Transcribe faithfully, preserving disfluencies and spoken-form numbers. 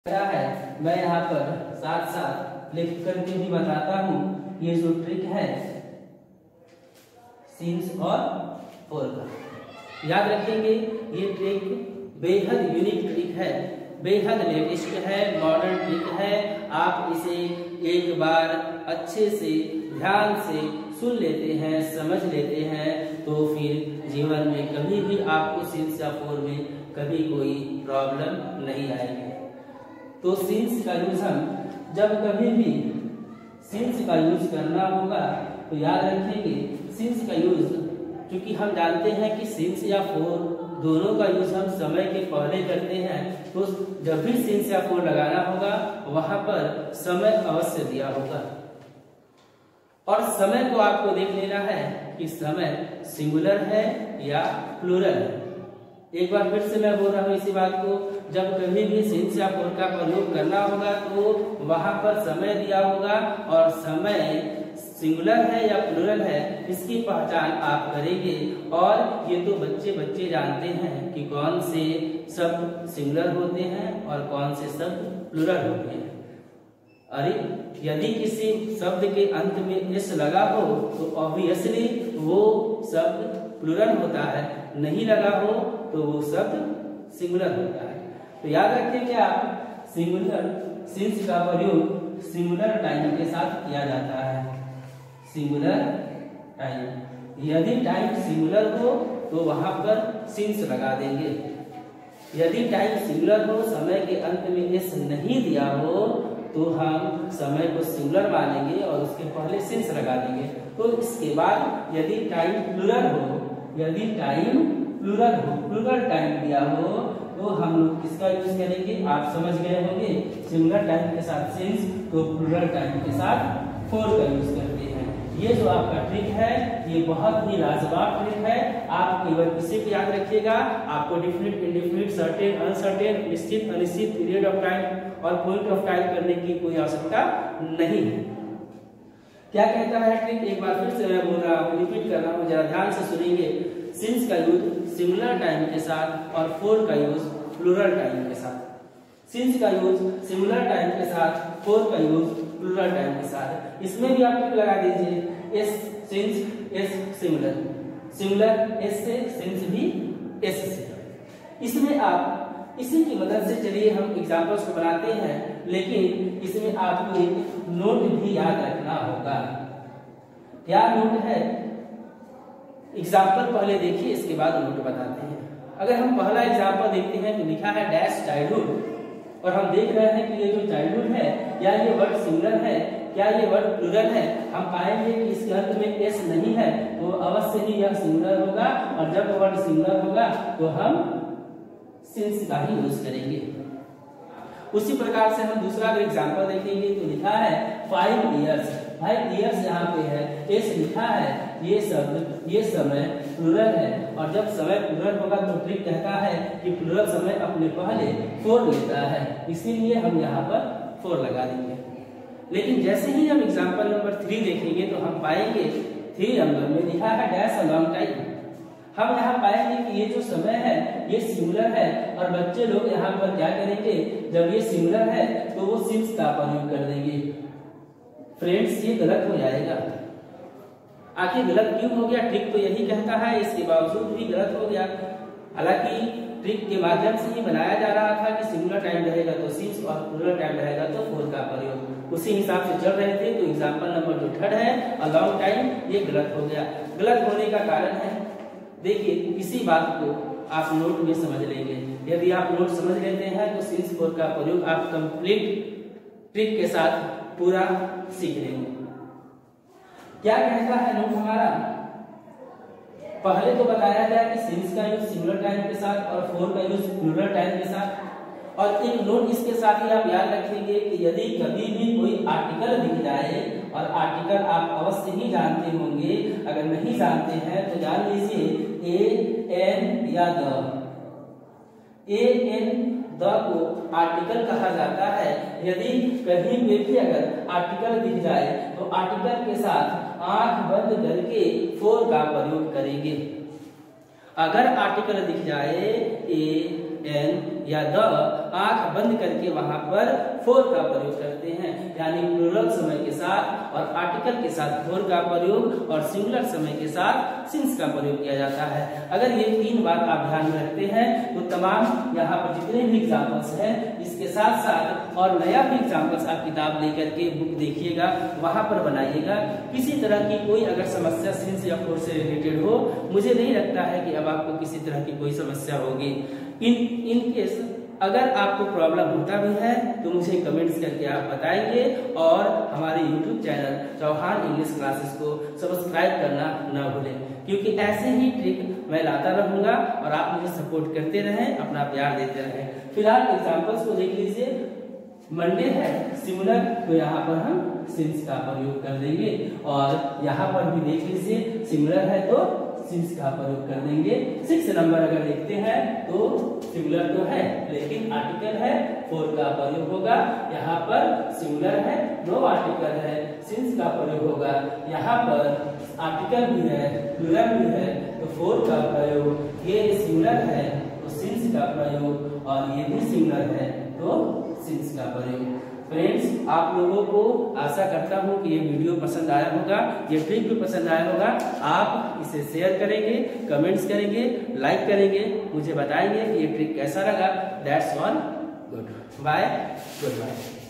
है मैं यहाँ पर साथ साथ लिख करके भी बताता हूँ। ये जो ट्रिक है सिंस और फोर का, याद रखेंगे। ये ट्रिक बेहद यूनिक ट्रिक है, बेहद लेटेस्ट है, मॉडर्न ट्रिक है। आप इसे एक बार अच्छे से ध्यान से सुन लेते हैं, समझ लेते हैं, तो फिर जीवन में कभी भी आपको सिंस या फोर में कभी कोई प्रॉब्लम नहीं आएगी। तो सिंस का यूज हम जब कभी भी सिंस का यूज करना होगा तो याद रखेंगे सिंस का यूज, क्योंकि हम जानते हैं कि सिंस या फोर दोनों का यूज हम समय के पहले करते हैं। तो जब भी सिंस या फोर लगाना होगा वहां पर समय अवश्य दिया होगा, और समय को आपको देख लेना है कि समय सिंगुलर है या प्लूरल है। एक बार फिर से मैं बोल रहा हूँ इसी बात को, जब कभी भी सिंस या फोर का प्रयोग करना होगा तो वहां पर समय दिया होगा, और समय सिंगुलर है या प्लूरल है इसकी पहचान आप करेंगे। और ये तो बच्चे बच्चे जानते हैं कि कौन से शब्द सिंगुलर होते हैं और कौन से शब्द प्लूरल होते हैं। अरे यदि किसी शब्द के अंत में एस लगा हो तो ऑब्वियसली वो शब्द प्लूरल होता है, नहीं लगा हो तो वो शब्द सिंगुलर होता है। तो याद रखेंगे आप सिंगुलर सिंस का प्रयोग सिंगुलर टाइम के साथ किया जाता है। सिंगुलर टाइम, यदि टाइम सिंगुलर हो तो वहां पर सिंस लगा देंगे। यदि टाइम सिंगुलर हो, समय के अंत में एस नहीं दिया हो, तो हम समय को सिंगुलर मानेंगे और उसके पहले सिंस लगा देंगे। तो इसके बाद यदि टाइम प्लूरल हो, यदि टाइम प्लूरल हो, प्लूरल टाइम दिया हो, तो हम लोग किसका यूज करेंगे, आप समझ गए होंगे। सिंगुलर टाइम के साथ सिंस, तो प्लूरल टाइम के साथ फोर का यूज करते हैं। ये जो आपका ट्रिक है ये बहुत ही लाजवाब ट्रिक है। आप केवल इसे भी याद रखिएगा, आपको डिफिनिट, इंडिफिनिट, सर्टेन, अनसर्टेन, निश्चित, अनिश्चित, पीरियड ऑफ टाइम और पॉइंट ऑफ टाइम करने की कोई आवश्यकता नहीं है। क्या कहता है ट्रिक, एक बार फिर से मैं बोल रहा हूँ, रिपीट कर रहा हूँ, जरा ध्यान से सुनेंगे। सिंस का यूज सिंगुलर टाइम के साथ और फोर का यूज प्लूरल टाइम के साथ। सिंस का यूज सिंगुलर टाइम के साथ, फोर का यूज प्लूरल टाइम के साथ। इसमें भी आप टिक लगा दीजिए, S since, S singular, singular S से, सिंस भी एस से। इसमें आप इसी की मदद से चलिए हम एग्जांपल्स को बनाते हैं, लेकिन इसमें आपको एक नोट भी याद रखना होगा। क्या नोट है, एग्जाम्पल पहले देखिए इसके बाद नोट बताते हैं। अगर हम पहला एग्जाम्पल देखते हैं तो लिखा है डैश चाइल्डहुड, और हम देख रहे हैं कि ये जो चाइल्डहुड है, क्या ये वर्ड सिंगुलर है, क्या ये वर्ड प्लूरल है। हम पाएंगे कि इसके अंत में एस नहीं है, तो अवश्य ही यह सिंगुलर होगा, और जब वर्ड सिंगुलर होगा तो हम सिंस का ही यूज करेंगे। उसी प्रकार से हम दूसरा अगर एग्जाम्पल देखेंगे तो लिखा है फाइव इयर्स, फाइव इयर्स यहाँ पे है, एस लिखा है, ये शब्द, ये समय प्लूरल है, और जब समय प्लूरल होगा तो ट्रिक कहता है कि प्लूरल समय अपने पहले फोर लेता है, इसीलिए हम यहाँ पर फोर लगा देंगे। लेकिन जैसे ही हम एग्जाम्पल नंबर थ्री देखेंगे तो हम पाएंगे थ्री नंबर में लिखा है डैश अ लॉन्ग टाइम। हम यहाँ पाएंगे कि ये जो समय है ये सिंगुलर है, और बच्चे लोग यहाँ पर क्या करेंगे, जब ये सिंगुलर है तो वो सिंस का प्रयोग कर देंगे। फ्रेंड्स ये गलत हो जाएगा। आखिर गलत क्यों हो गया, ट्रिक तो यही कहता है, इसके बावजूद भी गलत हो गया। हालांकि ट्रिक के माध्यम से ही बनाया जा रहा था कि सिंगुलर टाइम रहेगा तो सिंस और प्लूरल टाइम रहेगा तो फोर का प्रयोग, उसी हिसाब से चल रहे थे। तो एग्जाम्पल नंबर जो थर्ड है अ लॉन्ग टाइम, ये गलत हो गया। गलत होने का कारण है, देखिए इसी बात को आप नोट में समझ लेंगे। यदि आप नोट समझ लेते हैं तो सिंस फोर का प्रयोग आप कंप्लीट ट्रिक के साथ पूरा सीख लेंगे। क्या कहता है नोट हमारा, पहले तो बताया गया कि सिंस का यूज सिंगुलर टाइम के साथ और फोर का यूज प्लूरल टाइम के साथ। और एक नोट इसके साथ ही आप याद रखेंगे कि यदि कभी भी कोई आर्टिकल दिख जाए, और आर्टिकल आप अवश्य ही जानते होंगे, अगर नहीं जानते हैं तो जान लीजिए ए एन या द। ए एन द को आर्टिकल कहा जाता है। यदि कहीं पे भी अगर आर्टिकल दिख जाए तो आर्टिकल के साथ आंख बंद करके फोर का प्रयोग करेंगे। अगर आर्टिकल दिख जाए ए एन या द, आंख बंद करके वहां पर फोर का प्रयोग करते हैं, यानी प्लूरल समय के साथ और आर्टिकल के साथ फोर का प्रयोग और सिंगुलर समय के साथ सिंस का प्रयोग किया जाता है। अगर ये तीन बात आप ध्यान में रखते हैं तो तमाम यहाँ पर जितने भी एग्जाम्पल्स हैं इसके साथ साथ और नया भी एग्जाम्पल्स आप किताब लेकर के बुक देखिएगा, वहां पर बनाइएगा। किसी तरह की कोई अगर समस्या सिंस या फोर से रिलेटेड हो, मुझे नहीं लगता है कि अब आपको किसी तरह की कोई समस्या होगी। इन इन केस अगर आपको प्रॉब्लम होता भी है तो मुझे कमेंट्स करके आप बताएंगे और हमारे YouTube channel Chauhan English classes को सब्सक्राइब करना न भूलें, क्योंकि ऐसे ही ट्रिक मैं लाता रहूंगा और आप मुझे सपोर्ट करते रहें, अपना प्यार देते रहें। फिलहाल एग्जाम्पल्स को देख लीजिए। मंडे है सिमिलर, तो यहाँ पर हम सिंस का प्रयोग कर देंगे, और यहाँ पर भी देख लीजिए सिमिलर है तो सिंस का प्रयोग कर देंगे। सिक्स नंबर अगर देखते हैं तो सिमिलर तो है लेकिन आर्टिकल है, फोर का प्रयोग होगा। यहाँ पर सिमिलर है, नो आर्टिकल है, सिंस का प्रयोग होगा। यहाँ पर आर्टिकल भी है, प्लूरल भी है, तो फोर का प्रयोग। ये सिमिलर है तो सिंस का प्रयोग, और ये भी सिमिलर है तो सिंस का प्रयोग। फ्रेंड्स, आप लोगों को आशा करता हूं कि ये वीडियो पसंद आया होगा, ये ट्रिक भी पसंद आया होगा। आप इसे शेयर करेंगे, कमेंट्स करेंगे, लाइक करेंगे, मुझे बताएंगे कि ये ट्रिक कैसा लगा। That's all, goodbye, good bye.